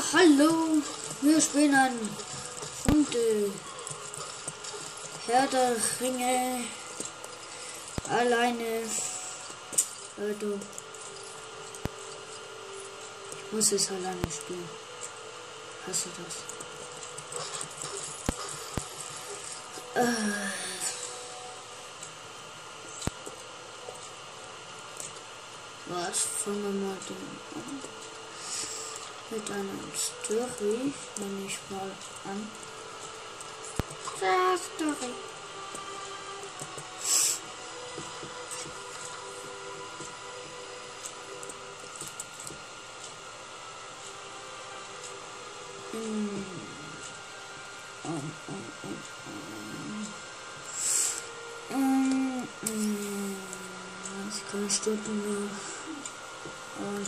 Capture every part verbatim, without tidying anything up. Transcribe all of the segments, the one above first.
Ja, hallo, wir spielen ein Runde Herr der Ringe alleine. Also, ich muss es alleine spielen. Hast du das? Äh. Was? Fangen wir mal den an. Mit einer Story, nehme ich mal an. Ja, Story. Hm. Um, um, um, um. Um, um. Ich kann Stunden mehr. Um.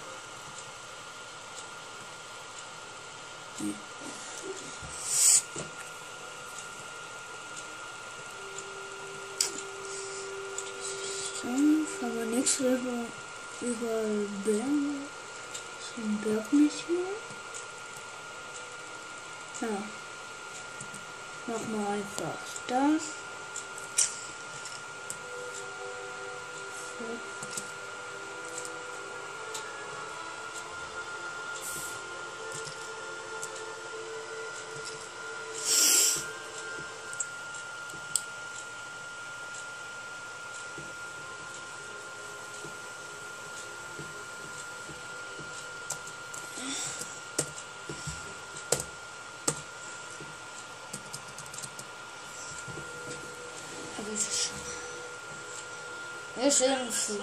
Aber nichts über, über Berge. So ein Bergmission. Ja. Machen wir einfach das. So. Wir sind zu.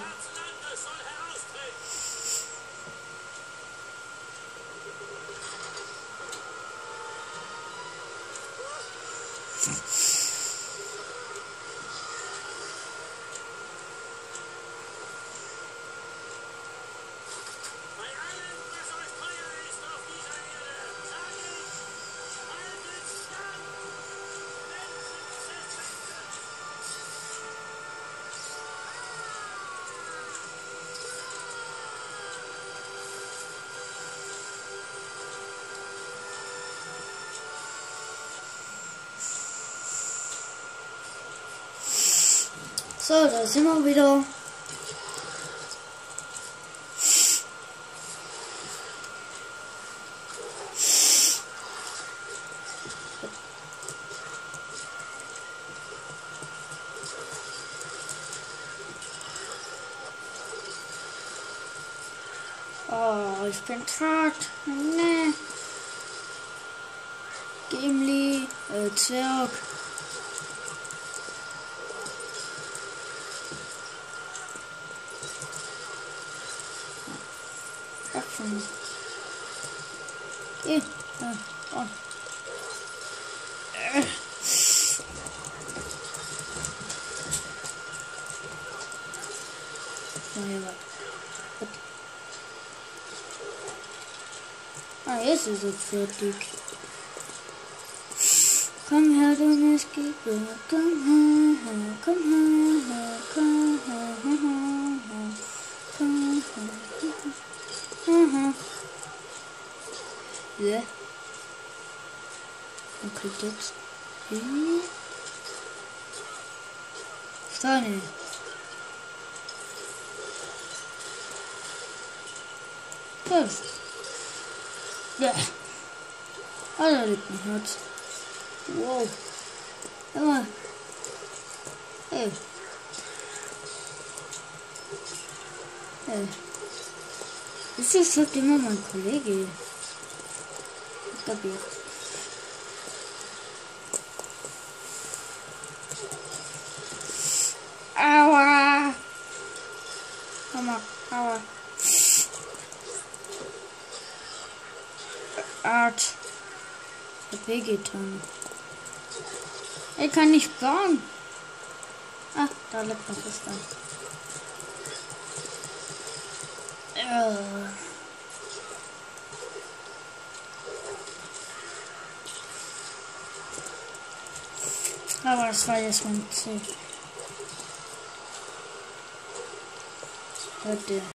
So, da sind wir wieder. Oh, ich bin tot. Nee. Gimli, äh, Zwerg. Öffnen. Geh. Ja, oh. Äh. So, hier war. Ah, jetzt ist es fertig. Komm her, du Mistgeber. Komm her, komm her, komm her, komm her. Mhm. Ja. Man kriegt jetzt die Steine. Das. Ja. Ah, da liegt ein Herz. Wow. Immer. Hey. Hey. Wieso schreibt immer mein Kollege? Ich glaube jetzt. Aua! Mama, aua. Art. Ich hab wehgetan. Ich kann nicht bauen. Ah, da liegt noch was da. Aber das war jetzt mein Ziel. Leute.